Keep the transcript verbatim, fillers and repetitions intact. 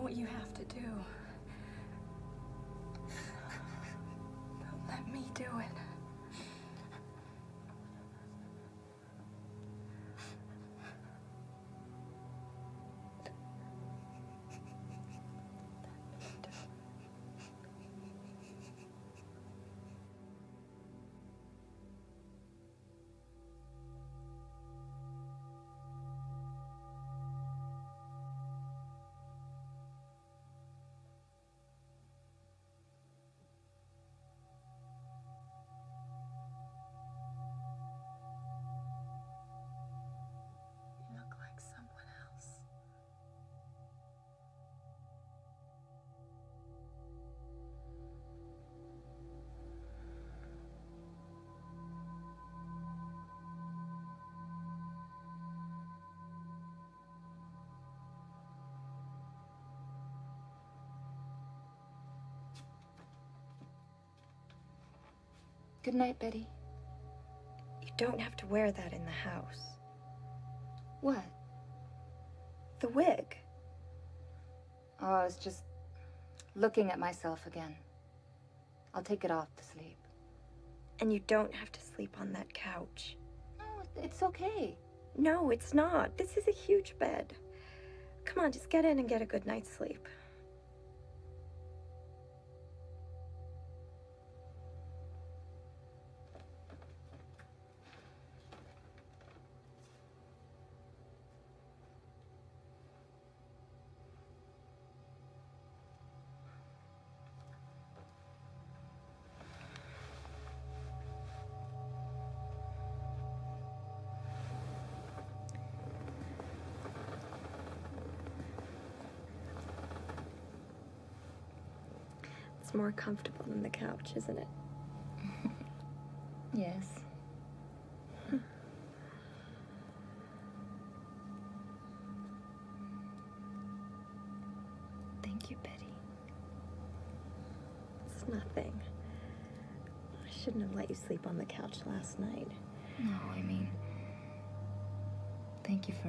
know what you have to do. But let me do it. You look like someone else. Good night, Betty. You don't have to wear that in the house. What? The wig. Oh, I was just looking at myself again. I'll take it off to sleep. And you don't have to sleep on that couch. No, it's okay. No, it's not. This is a huge bed. Come on, just get in and get a good night's sleep. It's more comfortable than the couch, isn't it? Yes. Thank you, Betty. It's nothing. I shouldn't have let you sleep on the couch last night. No, I mean, thank you for